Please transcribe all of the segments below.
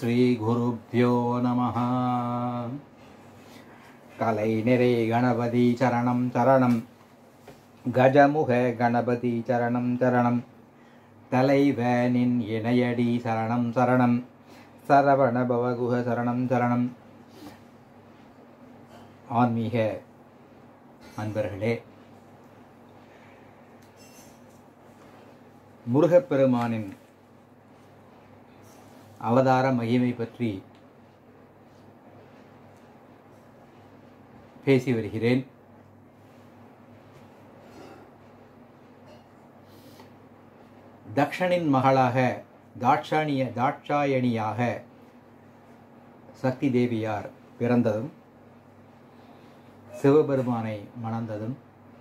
श्रीगुरुभ्यो नमः। कलै निरे गणपति चरणं चरणं गजमुख गणपति चरणं चरणं தலைவனின் இணையடி சரணம் சரணம் சரவண பவகுஹ சரணம் சரணம். ஆன்மீக அன்பர்களே, முருகப்பெருமானின் அவதார மகிமை பற்றி பேசி வருகிறேன். தக்ஷனின் மகளாக தாட்சாயணியாக சக்தி தேவியார் பிறந்ததும் சிவபெருமானை மணந்ததும்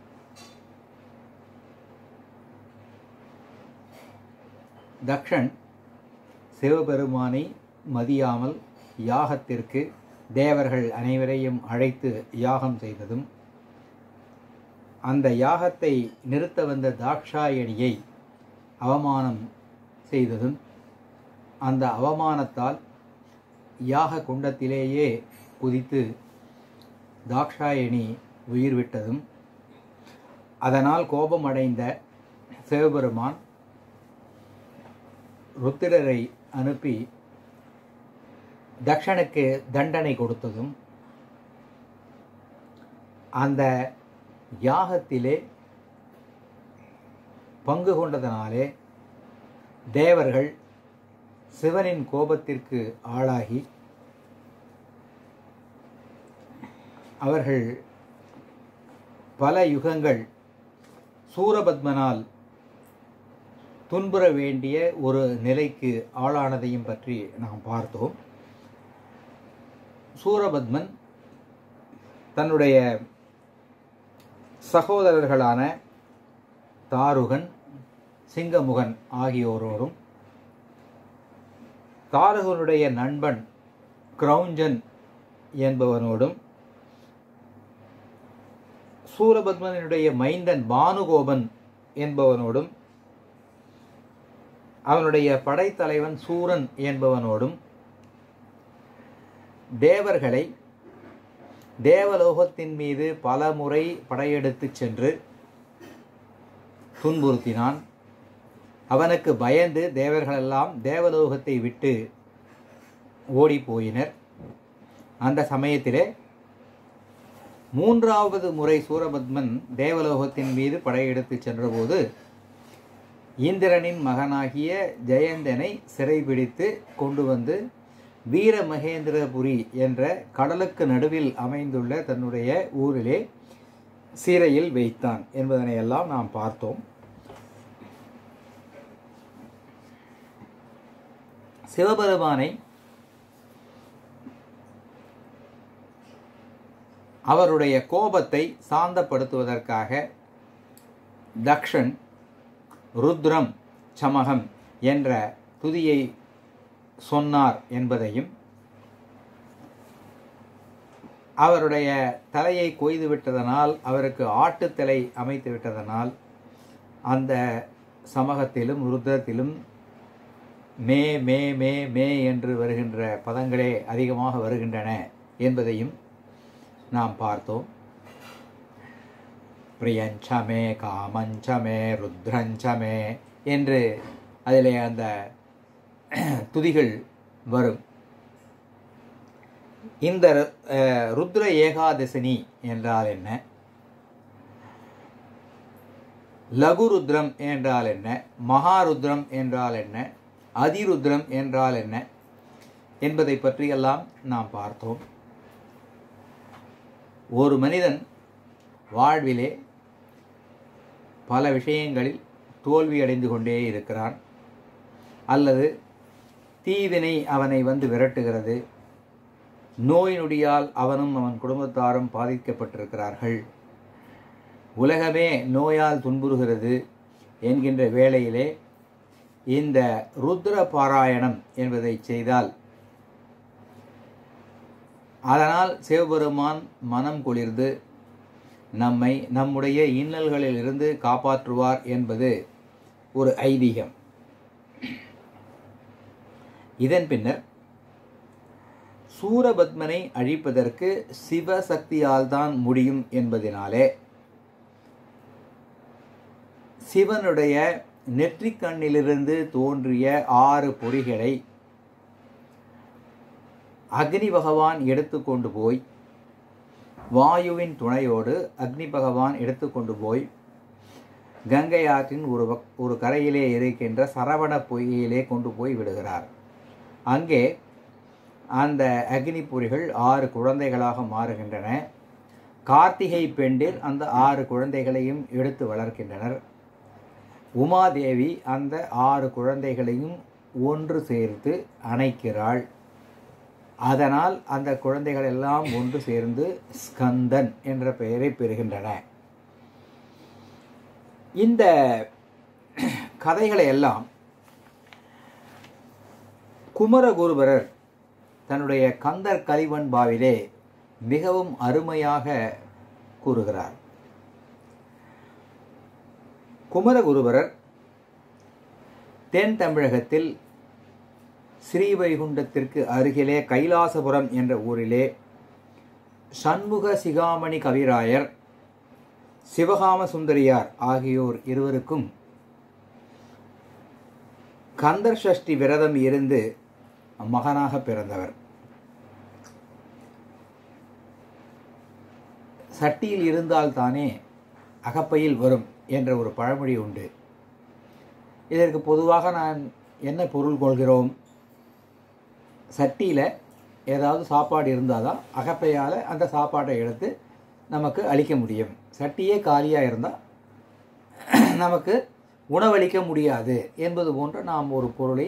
தக்ஷன் சிவபெருமானை மதியாமல் யாகத்திற்கு தேவர்கள் அனைவரையும் அழைத்து யாகம் செய்ததும், அந்த யாகத்தை நிறுத்த வந்த தாட்சாயணியை அவமானம் செய்ததும், அந்த அவமானத்தால் யாக குண்டத்திலேயே குதித்து தாட்சாயணி உயிர் விட்டதும், அதனால் கோபமடைந்த சிவபெருமான் ருத்திரரை அனுப்பி தக்ஷனுக்கு தண்டனை கொடுத்ததும், அந்த யாகத்திலே பங்கு கொண்டதனாலே தேவர்கள் சிவனின் கோபத்திற்கு ஆளாகி அவர்கள் பல யுகங்கள் சூரபத்மனால் துன்புற வேண்டிய ஒரு நிலைக்கு ஆளானதையும் பற்றி நாம் பார்த்தோம். சூரபத்மன் தன்னுடைய சகோதரர்களான தாருகன், சிங்கமுகன் ஆகியோரோடும், தாருகனுடைய நண்பன் கிரௌஞ்சன் என்பவனோடும், சூரபத்மனுடைய மைந்தன் பானுகோபன் என்பவனோடும், அவனுடைய படைத்தலைவன் சூரன் என்பவனோடும் தேவர்களை தேவலோகத்தின் மீது பல முறை படையெடுத்து சென்று துன்புறுத்தினான். அவனுக்கு பயந்து தேவர்களெல்லாம் தேவலோகத்தை விட்டு ஓடி போயினர். அந்த சமயத்திலே மூன்றாவது முறை சூரபத்மன் தேவலோகத்தின் மீது படையெடுத்து சென்றபோது இந்திரனின் மகனாகிய ஜெயந்தனை சிறைபிடித்து கொண்டு வந்து வீரமகேந்திரபுரி என்ற கடலுக்கு நடுவில் அமைந்துள்ள தன்னுடைய ஊரிலே சிறையில் வைத்தான் என்பதனை எல்லாம் நாம் பார்த்தோம். சிவபெருமானை அவருடைய கோபத்தை சாந்தப்படுத்துவதற்காக தக்ஷன் ருத்ரம் சமகம் என்ற துதியை சொன்னார் என்பதையும், அவருடைய தலையை கொய்து விட்டதனால், அவருக்கு ஆட்டுத்தலை அமைத்து விட்டதனால் அந்த சமகத்திலும் ருத்ரத்திலும் மே மே மே மே என்று வருகின்ற பதங்களே அதிகமாக வருகின்றன என்பதையும் நாம் பார்த்தோம். பிரியஞ்சமே காமஞ்சமே ருத்ரஞ்சமே என்று அதிலே அந்த துதிகள் வரும். இந்த ருத்ர ஏகாதசினி என்றால் என்ன, லகுருத்ரம் என்றால் என்ன, மகாருத்ரம் என்றால் என்ன, அதிருத்ரம் என்றால் என்ன என்பதை பற்றியெல்லாம் நாம் பார்த்தோம். ஒரு மனிதன் வாழ்விலே பல விஷயங்களில் தோல்வியடைந்து கொண்டே இருக்கிறான், அல்லது தீவினை அவனை வந்து விரட்டுகிறது, நோய் நொடியால் அவனும் அவன் குடும்பத்தாரும் பாதிக்கப்பட்டிருக்கிறார்கள், உலகமே நோயால் துன்புறுகிறது என்கின்ற வேளையிலே இந்த ருத்ர பாராயணம் என்பதை செய்தால் அதனால் சிவபெருமான் மனம் குளிர்ந்து நம்மை நம்முடைய இன்னல்களில் இருந்து காப்பாற்றுவார் என்பது ஒரு ஐதீகம். இதன் பின்னர் சூரபத்மனை அழிப்பதற்கு சிவசக்தியால் தான் முடியும் என்பதினாலே சிவனுடைய நெற்றிக்கண்ணிலிருந்து தோன்றிய 6 பொறிகளை அக்னி பகவான் எடுத்துக்கொண்டு போய் வாயுவின் துணையோடு அக்னி பகவான் எடுத்துக்கொண்டு போய் கங்கை ஆற்றின் ஒரு கரையிலே இருக்கின்ற சரவண பொய்யிலே கொண்டு போய் விடுகிறார். அங்கே அந்த அக்னி பொறிகள் 6 குழந்தைகளாக மாறுகின்றன. கார்த்திகை பெண்டிர் அந்த 6 குழந்தைகளையும் எடுத்து வளர்க்கின்றனர். உமாதேவி அந்த 6 குழந்தைகளையும் ஒன்று சேர்த்து அணைக்கிறாள். அதனால் அந்த குழந்தைகள் எல்லாம் ஒன்று சேர்ந்து ஸ்கந்தன் என்ற பெயரை பெறுகின்றன. இந்த கதைகளை எல்லாம் குமரகுருபரர் தன்னுடைய கந்தர் கலிவன்பாவிலே மிகவும் அருமையாக கூறுகிறார். குமரகுருபரர் தென் தமிழகத்தில் ஸ்ரீவைகுண்டத்திற்கு அருகிலே கைலாசபுரம் என்ற ஊரிலே சண்முக சிகாமணி கவிராயர், சிவகாம சுந்தரியார் ஆகியோர் இருவருக்கும் கந்தர் சஷ்டி விரதம் இருந்து மகனாக பிறந்தவர். சட்டியில் இருந்தால்தானே அகப்பையில் வரும் என்ற ஒரு பழமொழி உண்டு. இதற்கு பொதுவாக நான் என்ன பொருள் கொள்கிறோம்? சட்டியில் ஏதாவது சாப்பாடு இருந்தால் தான் அகப்பையால் அந்த சாப்பாட்டை எடுத்து நமக்கு அளிக்க முடியும். சட்டியே காலியாக இருந்தால் நமக்கு உணவளிக்க முடியாது என்பது போன்ற நாம் ஒரு பொருளை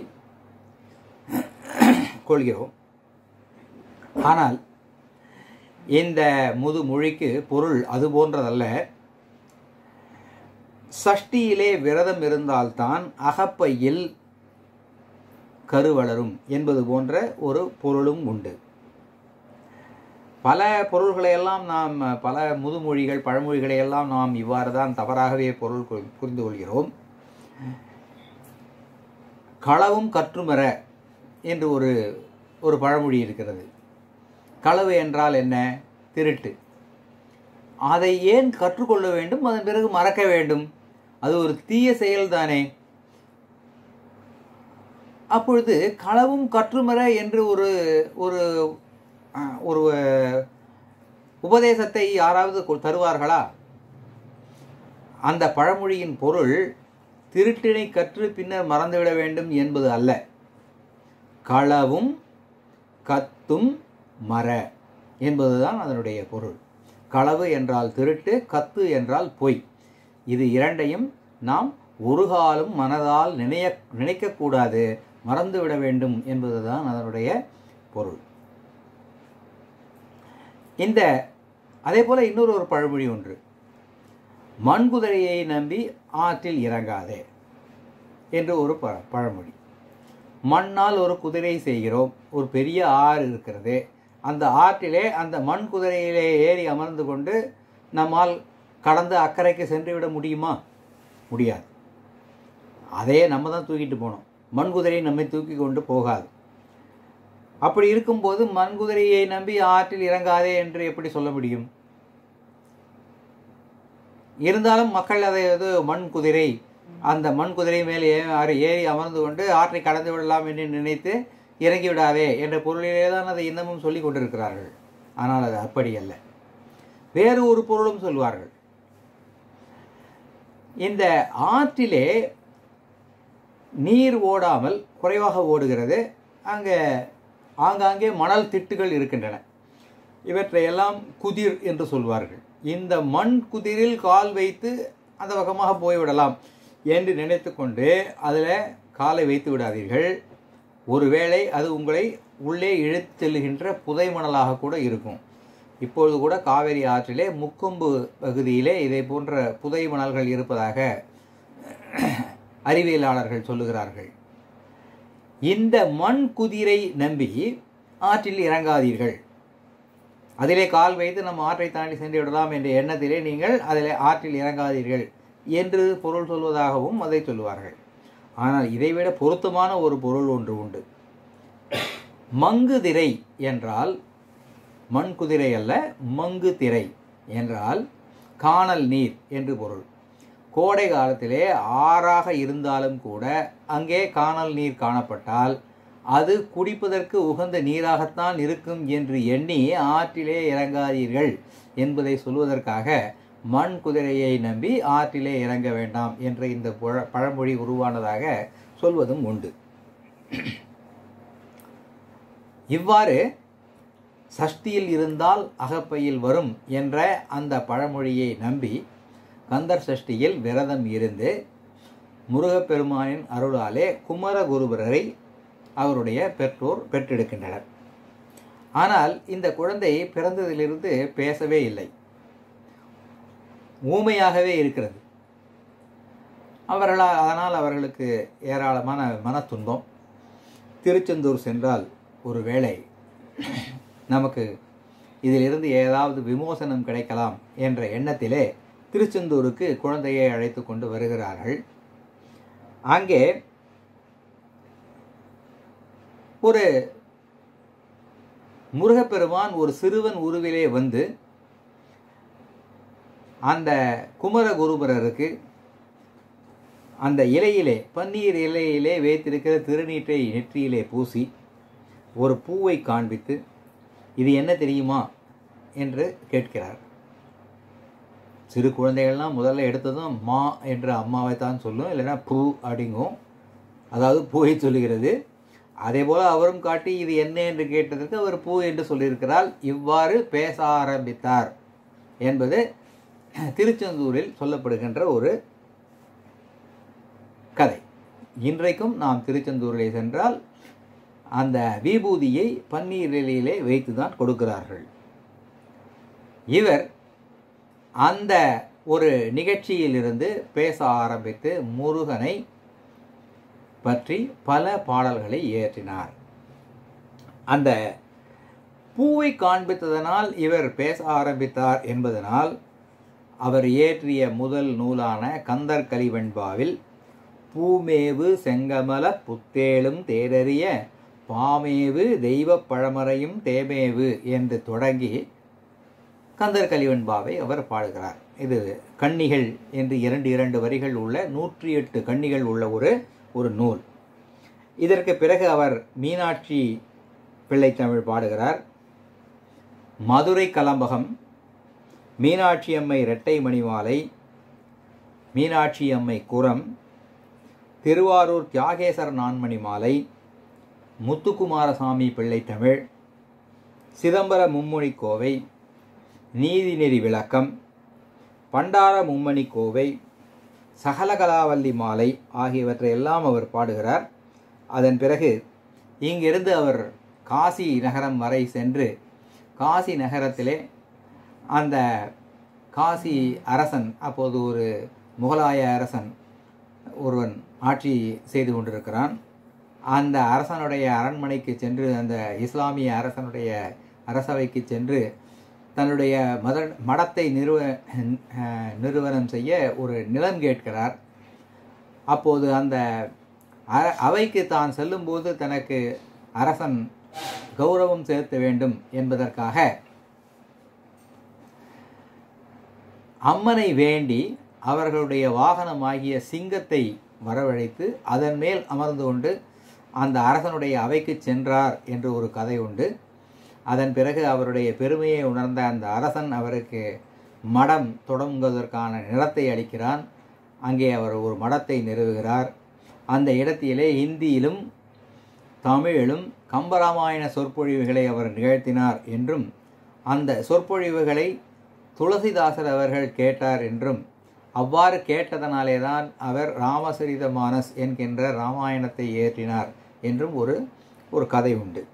கொள்கிறோம். ஆனால் இந்த முதுமொழிக்கு பொருள் அது போன்றதல்ல. சஷ்டியிலே விரதம் இருந்தால்தான் அகப்பையில் கரு வளரும் என்பது போன்ற ஒரு பொருளும் உண்டு. பல பொருள்களையெல்லாம் நாம் பல முதுமொழிகள் பழமொழிகளையெல்லாம் நாம் இவ்வாறு தான் தவறாகவே பொருள் புரிந்து கொள்கிறோம். களவும் கற்றுமர என்று ஒரு பழமொழி இருக்கிறது. களவு என்றால் என்ன? திருட்டு. அதை ஏன் கற்றுக்கொள்ள வேண்டும்? அதன் பிறகு மறக்க வேண்டும்? அது ஒரு தீய செயல்தானே. அப்பொழுது களவும் கற்றுமர என்று ஒரு ஒரு உபதேசத்தை யாராவது தருவார்களா? அந்த பழமொழியின் பொருள் திருட்டினை கற்று பின்னர் மறந்துவிட வேண்டும் என்பது அல்ல. களவும் கத்தும் மர என்பதுதான் அதனுடைய பொருள். களவு என்றால் திருட்டு, கத்து என்றால் பொய். இது இரண்டையும் நாம் ஒரு காலம் மனதால் நினைக்கக்கூடாது, மறந்துவிட வேண்டும் என்பதுதான் அதனுடைய பொருள். அதே போல இன்னொரு பழமொழி ஒன்று, மண்குதிரையை நம்பி ஆற்றில் இறங்காதே என்று ஒரு பழமொழி. மண்ணால் ஒரு குதிரை செய்கிறோம், ஒரு பெரிய ஆறு இருக்கிறது, அந்த ஆற்றிலே அந்த மண் குதிரையிலே ஏறி அமர்ந்து கொண்டு நம்மால் கடந்து அக்கறைக்கு சென்று விட முடியுமா? முடியாது. அதே நம்ம தான் தூக்கிட்டு போனோம். மண்குதிரை நம்மை தூக்கி கொண்டு போகாது. அப்படி இருக்கும்போது மண்குதிரையை நம்பி ஆற்றில் இறங்காதே என்று எப்படி சொல்ல முடியும்? இருந்தாலும் மக்கள் அதை மண் குதிரை, அந்த மண் குதிரை மேலே ஏறி அமர்ந்து கொண்டு ஆற்றை கடந்து விடலாம் என்று நினைத்து இறங்கி விடாதே என்ற பொருளிலே தான் அதை இன்னமும் சொல்லிக் கொண்டிருக்கிறார்கள். ஆனால் அது அப்படி அல்ல. வேறு ஒரு பொருளும் சொல்வார்கள். இந்த ஆற்றிலே நீர் ஓடாமல் குறைவாக ஓடுகிறது. அங்கே ஆங்காங்கே மணல் திட்டுகள் இருக்கின்றன. இவற்றையெல்லாம் குதிர் என்று சொல்வார்கள். இந்த மண் குதிரில் கால் வைத்து அந்த பக்கமாக போய்விடலாம் என்று நினைத்து கொண்டு அதில் காலை வைத்து விடாதீர்கள். ஒருவேளை அது உங்களை உள்ளே இழுத்து செல்லுகின்ற புதை மணலாக கூட இருக்கும். இப்பொழுது கூட காவேரி ஆற்றிலே முக்கொம்பு பகுதியிலே இதை போன்ற புதை மணல்கள் இருப்பதாக அறிவியலாளர்கள் சொல்லுகிறார்கள். இந்த மண் குதிரை நம்பி ஆற்றில் இறங்காதீர்கள். அதிலே கால் வைத்து நம்ம ஆற்றை தாண்டி சென்று விடலாம் என்ற எண்ணத்திலே நீங்கள் அதில் ஆற்றில் இறங்காதீர்கள் என்று பொருள் சொல்வதாகவும் அதை சொல்லுவார்கள். ஆனால் இதைவிட பொருத்தமான ஒரு பொருள் ஒன்று உண்டு. மங்கு திரை என்றால் மண் குதிரை அல்ல, மங்கு திரை என்றால் காணல் நீர் என்று பொருள். கோடை காலத்திலே ஆறாக இருந்தாலும் கூட அங்கே காணல் நீர் காணப்பட்டால் அது குடிப்பதற்கு உகந்த நீராகத்தான் இருக்கும் என்று எண்ணி ஆற்றிலே இறங்காதீர்கள் என்பதை சொல்வதற்காக மண் குதிரையை நம்பி ஆற்றிலே இறங்க வேண்டாம் என்ற இந்த பழமொழி உருவானதாக சொல்வதும் உண்டு. இவ்வாறு சஷ்டியில் இருந்தால் அகப்பையில் வரும் என்ற அந்த பழமொழியை நம்பி கந்தர் சஷ்டியில் விரதம் இருந்து முருகப்பெருமானின் அருளாலே குமரகுருபரரை அவருடைய பெற்றோர் பெற்றெடுக்கின்றனர். ஆனால் இந்த குழந்தை பிறந்ததிலிருந்து பேசவே இல்லை, ஊமையாகவே இருக்கிறது. அதனால் அவர்களுக்கு ஏராளமான மன துன்பம். திருச்செந்தூர் சென்றால் ஒரு வேளை நமக்கு இதிலிருந்து ஏதாவது விமோசனம் கிடைக்கலாம் என்ற எண்ணத்திலே திருச்செந்தூருக்கு குழந்தையை அழைத்து கொண்டு வருகிறார்கள். அங்கே ஒரு முருகப்பெருமான் ஒரு சிறுவன் உருவிலே வந்து அந்த குமரகுருபரருக்கு அந்த இலையிலே, பன்னீர் இலையிலே வைத்திருக்கிற திருநீற்றை நெற்றியிலே பூசி ஒரு பூவை காண்பித்து, இது என்ன தெரியுமா என்று கேட்கிறார். சிறு குழந்தைகள்லாம் முதல்ல எடுத்ததும் மா என்ற அம்மாவை தான் சொல்லும், இல்லைன்னா பூ அப்படிங்கும், அதாவது பூவை சொல்லுகிறது. அதே போல் அவரும் காட்டி இது என்ன என்று கேட்டதற்கு அவர் பூ என்று சொல்லியிருக்கிறார். இவ்வாறு பேச ஆரம்பித்தார் என்பது திருச்செந்தூரில் சொல்லப்படுகின்ற ஒரு கதை. இன்றைக்கும் நாம் திருச்செந்தூரிலே சென்றால் அந்த விபூதியை பன்னீர் இலையிலே வைத்துதான் கொடுக்கிறார்கள். இவர் அந்த ஒரு நிகழ்ச்சியிலிருந்து பேச ஆரம்பித்து முருகனை பற்றி பல பாடல்களை இயற்றினார். அந்த பூவை காண்பித்ததனால் இவர் பேச ஆரம்பித்தார் என்பதனால் அவர் இயற்றிய முதல் நூலான கந்தர் கலிவெண்பாவில் பூமேவு செங்கமல புத்தேளும் தேரறிய பாமேவு தெய்வ பழமறையும் தேமேவு என்று தொடங்கி கந்தர் கலிவெண்பாவை அவர் பாடுகிறார். இது கன்னிகள் என்று இரண்டு வரிகள் உள்ள 108 கன்னிகள் உள்ள ஒரு நூல். இதற்கு பிறகு அவர் மீனாட்சி பிள்ளைத்தமிழ் பாடுகிறார். மதுரை கலம்பகம், மீனாட்சி அம்மை இரட்டை மணிமாலை, மீனாட்சி அம்மை குரம், திருவாரூர் தியாகேசர் நான்மணி மாலை, முத்துக்குமாரசாமி பிள்ளைத்தமிழ், சிதம்பர மும்மொழி கோவை, நீதிநெறி விளக்கம், பண்டார மும்மணி கோவை, சகலகலாவல்லி மாலை ஆகியவற்றையெல்லாம் அவர் பாடுகிறார். அதன் பிறகு இங்கிருந்து அவர் காசி நகரம் வரை சென்று காசி நகரத்திலே அந்த காசி அரசன், அப்போது ஒரு முகலாய அரசன் ஒருவன் ஆட்சி செய்து கொண்டிருக்கிறான். அந்த அரசனுடைய அரண்மனைக்கு சென்று, அந்த இஸ்லாமிய அரசனுடைய அரசவைக்கு சென்று தன்னுடைய மடத்தை நிறுவனம் செய்ய ஒரு நிலம் கேட்கிறார். அப்போது அந்த அவைக்கு தான் செல்லும்போது தனக்கு அரசன் கௌரவம் செலுத்த வேண்டும் என்பதற்காக அம்மனை வேண்டி அவர்களுடைய வாகனமாகிய சிங்கத்தை வரவழைத்து அதன் மேல் அமர்ந்து கொண்டு அந்த அரசனுடைய அவைக்கு சென்றார் என்று ஒரு கதை உண்டு. அதன் பிறகு அவருடைய பெருமையை உணர்ந்த அந்த அரசன் அவருக்கு மடம் தொடங்குவதற்கான நிலத்தை அளிக்கிறான். அங்கே அவர் ஒரு மடத்தை நிறுவுகிறார். அந்த இடத்திலே இந்தியிலும் தமிழிலும் கம்பராமாயண சொற்பொழிவுகளை அவர் நிகழ்த்தினார் என்றும், அந்த சொற்பொழிவுகளை துளசிதாசர் அவர்கள் கேட்டார் என்றும், அவ்வாறு கேட்டதனாலே தான் அவர் ராமசரித மானஸ் என்கின்ற ராமாயணத்தை இயற்றினார் என்றும் ஒரு கதை உண்டு.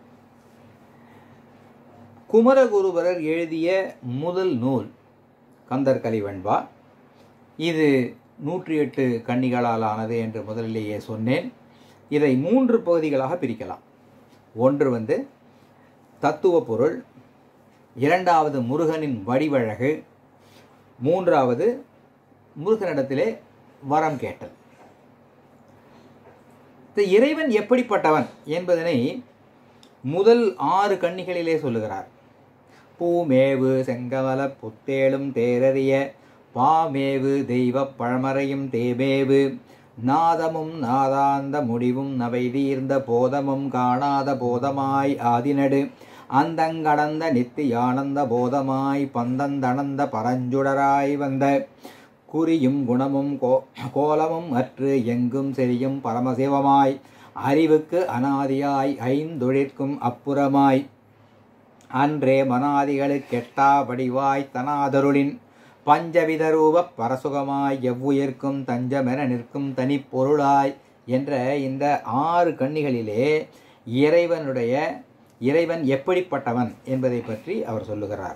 குமரகுருபரர் எழுதிய முதல் நூல் கந்தர் கலிவெண்பா. இது 108 கன்னிகளால் ஆனது என்று முதலிலேயே சொன்னேன். இதை 3 பகுதிகளாக பிரிக்கலாம். ஒன்று தத்துவ பொருள், இரண்டாவது முருகனின் வடிவழகு, மூன்றாவது முருகனிடத்திலே வரம் கேட்டல். இறைவன் எப்படிப்பட்டவன் என்பதனை முதல் 6 கன்னிகளிலே சொல்லுகிறார். பூமேவு செங்கமல புத்தேளும் தேரறிய பாமேவு தெய்வப் பழமறையும் தேமேவு நாதமும் நாதாந்த முடிவும் நவை தீர்ந்த போதமும் காணாத போதமாய் ஆதிநடு அந்தங்கடந்த நித்தியானந்த போதமாய் பந்தந்தனந்த பரஞ்சுடராய் வந்த குறியும் குணமும் கோலமும் அற்று எங்கும் செரியும் பரமசிவமாய் அறிவுக்கு அனாதியாய் ஐந்தொழிற்கும் அப்புறமாய் அன்றே மனாதிகளுக்கெட்டா வடிவாய் தனாதருளின் பஞ்சவிதரூப பரசுகமாய் எவ்வுயிர்க்கும் தஞ்சமென நிற்கும் தனிப்பொருளாய் என்ற இந்த 6 கன்னிகளிலே இறைவன் எப்படிப்பட்டவன் என்பதை பற்றி அவர் சொல்லுகிறார்.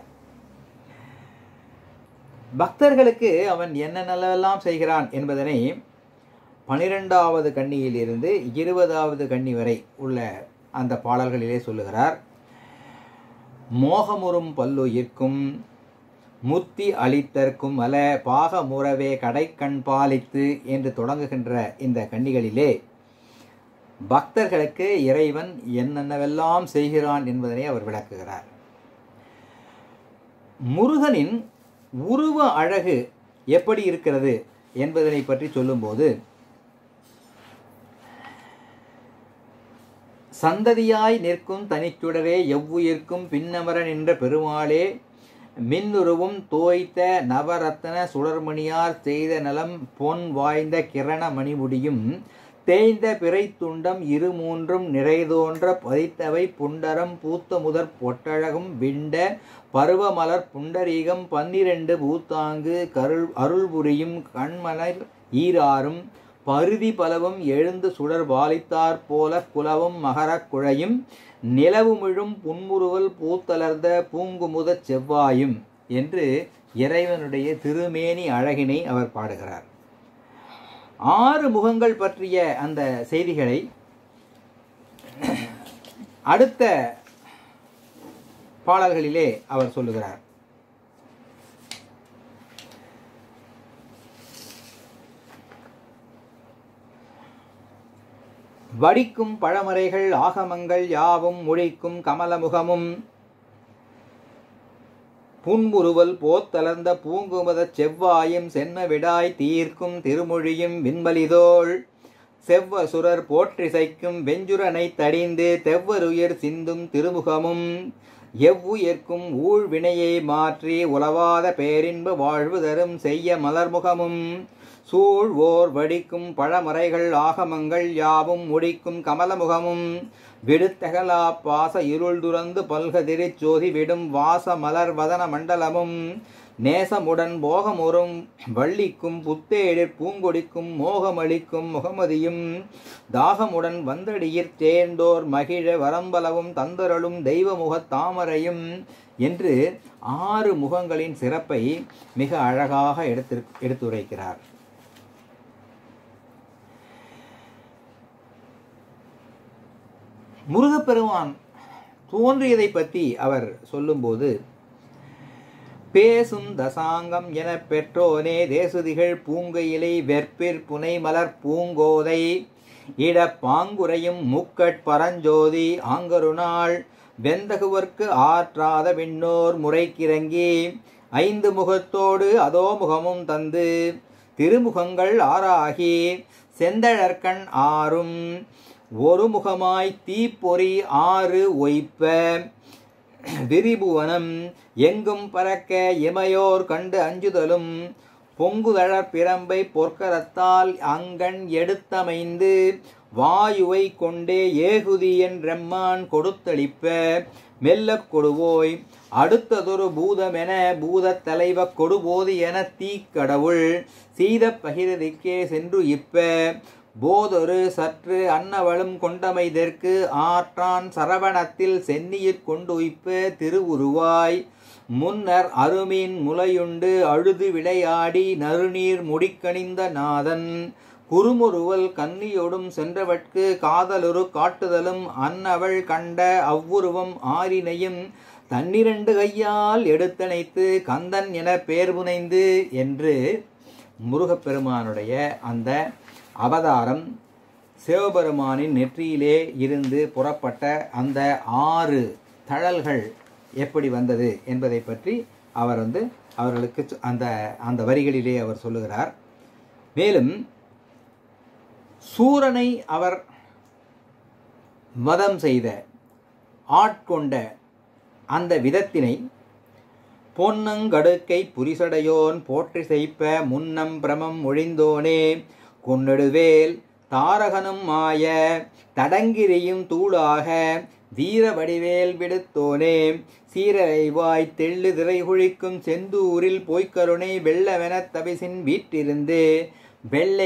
பக்தர்களுக்கு அவன் என்னென்னலாம் செய்கிறான் என்பதனை 12வது கன்னியிலிருந்து 20வது கன்னி வரை உள்ள அந்த பாடல்களிலே சொல்லுகிறார். மோகமுறும் பல்லுயிர்க்கும் முத்தி அளித்தற்கும் அல பாகமுறவே கடைக்கண் பாலித்து என்று தொடங்குகின்ற இந்த கன்னிகளிலே பக்தர்களுக்கு இறைவன் என்னென்னவெல்லாம் செய்கிறான் என்பதனை அவர் விளக்குகிறார். முருகனின் உருவ அழகு எப்படி இருக்கிறது என்பதனை பற்றி சொல்லும்போது, சந்ததியாய் நிற்கும் தனிச்சுடரே எவ்வுயிர்க்கும் பின்னமர நின்ற பெருமாளே மின்னுருவும் தோய்த்த நவரத்ன சுடர்மணியார் செய்த நலம் பொன் வாய்ந்த கிரண மணிமுடியும் தேய்ந்த பிறை துண்டம் 2-3 நிறைதோன்ற பதித்தவை புண்டரம் பூத்த முதற் பொட்டழகும் விண்ட பருவமலர் புண்டரீகம் 12 பூத்தாங்கு அருள் புரியும் கண்மலர் ஈராறும் பருதி பலவும் எழுந்து சுடர் பாலித்தாற் போல குலவும் மகரக் குழையும் நிலவுமிழும் புன்முறுவல் பூத்தலர்ந்த பூங்குமுதச் செவ்வாயும் என்று இறைவனுடைய திருமேனி அழகினை அவர் பாடுகிறார். 6 முகங்கள் பற்றிய அந்த செய்திகளை அடுத்த பாடல்களிலே அவர் சொல்லுகிறார். வடிக்கும் பழமறைகள் ஆகமங்கள் யாவும் முடிக்கும் கமலமுகமும் புன்முறுவல் போத்தலர்ந்த பூங்குமதச் செவ்வாயும் சென்ம விடாய் தீர்க்கும் திருமொழியும் விண்மலிதோள் செவ்வசுரர் போற்றிசைக்கும் வெஞ்சுரனை தடிந்து தெவ்வருயிர் சிந்தும் திருமுகமும் எவ்வுயிர்க்கும் ஊழ்வினையை மாற்றி உலவாத பேரின்ப வாழ்வு தரும் செய்ய மலர்முகமும் சூழ் ஓர் வடிக்கும் பழமறைகள் ஆகமங்கள் யாவும் முடிக்கும் கமலமுகமும் விடுத்தகலா பாச இருள் துறந்து பல்கதிரி ஜோதி விடும் வாச மலர் வதன மண்டலமும் நேசமுடன் போகமுறும் வள்ளிக்கும் புத்தேடிற் பூங்கொடிக்கும் மோகமளிக்கும் முகமதியும் தாகமுடன் வந்தடியிற் சேர்ந்தோர் மகிழ வரம்பலவும் தந்தரலும் தெய்வமுகத் தாமரையும் என்று 6 முகங்களின் சிறப்பை மிக அழகாக எடுத்துரைக்கிறார். முருகப்பெருமான் தோன்றியதை பற்றி அவர் சொல்லும்போது, பேசும் தசாங்கம் என பெற்றோனே தேசுதிகள் பூங்கையிலை வெற்பிற் புனை மலர் பூங்கோதை இட பாங்குரையும் முக்கட் பரஞ்சோதி ஆங்கருநாள் வெந்தகுவர்க்கு ஆற்றாத விண்ணோர் முறைக்கிறங்கி 5 முகத்தோடு அதோ முகமும் தந்து திருமுகங்கள் 6 ஆகி செந்தழற்கண் 6ம் ஒரு முகமாய் தீப்பொறி 6 ஒய்ப்ப விரிபுவனம் எங்கும் பறக்க இமையோர் கண்டு அஞ்சுதலும் பொங்குதழற் பிரம்பை பொற்கரத்தால் அங்கண் எடுத்தமைந்து வாயுவை கொண்டே ஏகுதி என்றெம்மான் கொடுத்தளிப்ப மெல்லக் கொடுவோய் அடுத்ததொரு பூதமென பூதத் தலைவ கொடுபோது என தீக்கடவுள் சீத பகிரதிக்கே சென்று இப்ப போதொரு சற்று அன்னவளும் கொண்டமைதற்கு ஆற்றான் சரவணத்தில் சென்னியிற் கொண்டுய்ப்ப திருவுருவாய் முன்னர் அருமீன் முலையுண்டு அழுது விளையாடி நறுநீர் முடிக்கணிந்த நாதன் குறுமுறுவல் கன்னியொடும் சென்றவட்கு காதலுரு காட்டுதலும் அன்னவள் கண்ட அவ்வுருவம் ஆரினையும் 12 கையால் எடுத்தணைத்து கந்தன் என பேர் புனைந்து என்று முருகப்பெருமானுடைய அந்த அவதாரம் சிவபெருமானின் நெற்றியிலே இருந்து புறப்பட்ட அந்த 6 தழல்கள் எப்படி வந்தது என்பதை பற்றி அவர் அவர்களுக்கு அந்த வரிகளிலே அவர் சொல்லுகிறார். மேலும் சூரனை அவர் வதம் செய்த ஆட்கொண்ட அந்த விதத்தினை பொன்னங்கடுக்கை புரிசடையோன் போற்றி செய்ப்ப முன்னம் பிரமம் ஒழிந்தோனே கொன்னெடுவேல் தாரகனும் மாய தடங்கிரியும் தூளாக வீர வடிவேல் விடுத்தோனே சீரலைவாய் தெள்ளு திரைகுழிக்கும் செந்தூரில் போய்க்கருணை வெள்ளவெனத் தவிசின் வீட்டிருந்து வெள்ளை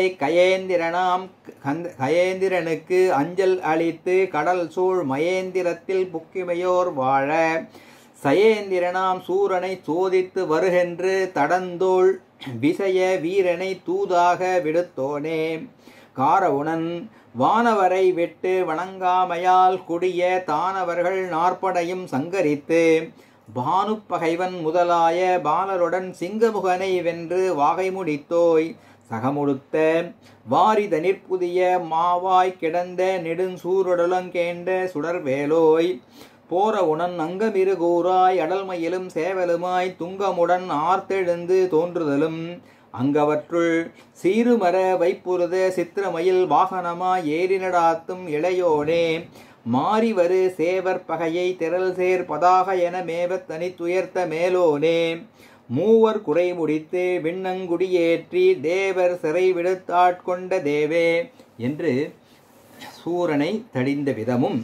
கயேந்திரனுக்கு அஞ்சல் அளித்து கடல் சூழ் மயேந்திரத்தில் புக்கிமையோர் வாழ சயேந்திரனாம் சூரனை சோதித்து வருகென்று தடந்தோள் விசய வீரனை தூதாக விடுத்தோனே காரவுணன் வானவரை விட்டு வணங்காமையால் குடிய தானவர்கள் 40 சங்கரித்து பானுப்பகைவன் முதலாய பாலருடன் சிங்கமுகனை வென்று வாகை முடித்தோய் சகமுடுத்த வாரிதனிற் புதிய மாவாய் கிடந்த நெடுஞ்சூருடலங்கேண்ட சுடர்வேலோய் போர உணன் அங்கமிரு கூறாய் அடல்மயிலும் சேவலுமாய் துங்கமுடன் ஆர்த்தெழுந்து தோன்றுதலும் அங்கவற்றுள் சீருமர வைப்புறுத சித்திரமயில் வாகனமாய் ஏறி நடாத்தும் இளையோனே மாறிவரு சேவர் பகையை திரள் சேர் பதாக என மேவத் தனித்துயர்த்த மேலோனே மூவர் குறை முடித்து விண்ணங்குடியேற்றி தேவர் சிறை விடுத்தாட்கொண்ட தேவே என்று சூரனை தடிந்த விதமும்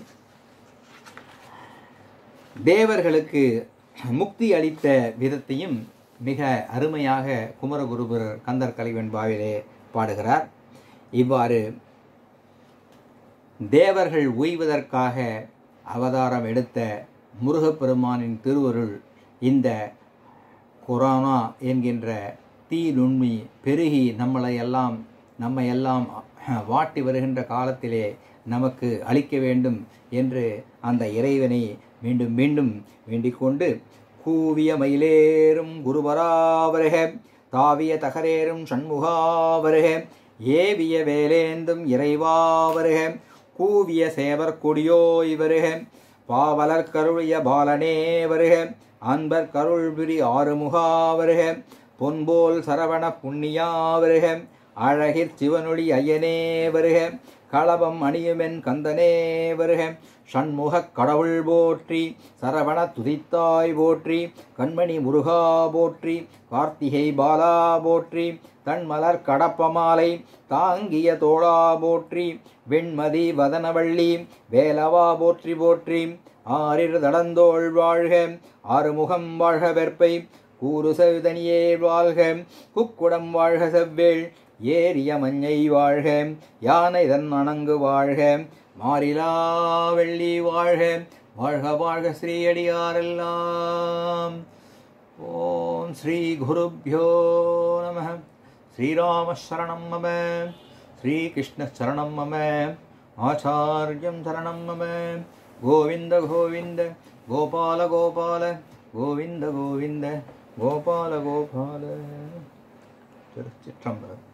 தேவர்களுக்கு முக்தி அளித்த விதத்தையும் மிக அருமையாக குமரகுருபரர் கந்தர் கலிவெண்பாவிலே பாடுகிறார். இவ்வாறு தேவர்கள் உய்வதற்காக அவதாரம் எடுத்த முருகப்பெருமானின் திருவருள் இந்த கொரோனா என்கின்ற தீ நுண்மி பெருகி நம்மையெல்லாம் வாட்டி வருகின்ற காலத்திலே நமக்கு அளிக்க வேண்டும் என்று அந்த இறைவனை மீண்டும் மீண்டும் வேண்டிக் கொண்டு கூவிய மயிலேறும் குருபராவருக தாவிய தகரேறும் சண்முகாவருக ஏவிய வேலேந்தும் இறைவாவருக கூவிய சேவர் கொடியோய் வருக பாவலர் கருளிய பாலனே வருக அன்பர் கருள்பிரி ஆறுமுகாவருக பொன்போல் சரவண புண்ணியாவருக அழகிற் சிவனொளி ஐயனே வருக களபம் அணியுமென் கந்தனே வருக ஷண்முகக் கடவுள் போற்றி சரவண துதித்தாய் போற்றி கண்மணி முருகா போற்றி கார்த்திகை பாலா போற்றி தன்மலர் கடப்பமாலை தாங்கிய தோளா போற்றி வெண்மதி வதனவள்ளி வேலவா போற்றி போற்றி ஆறிரு தடந்தோள் வாழ்க ஆறுமுகம் வாழ்க வெற்பை கூறு செவ்தனியே வாழ்க குக்குடம் வாழ்க செவ்வேள் ஏரிய மஞ்சை வாழ்க யானை தன் அணங்கு வாழ்க மாறிலா வெள்ளி வாழ்க வாழ்க வாழ்க ஸ்ரீயடியாரெல்லாம். ஓம் ஸ்ரீ குருப்யோ நம. ஸ்ரீராம சரணம் மம, ஸ்ரீகிருஷ்ண சரணம் மம, ஆச்சார்யம் சரணம் மம. கோவிந்த கோவிந்த கோபால கோபால கோவிந்த கோவிந்த கோபால கோபால. திருச்சிற்றம்பலம்.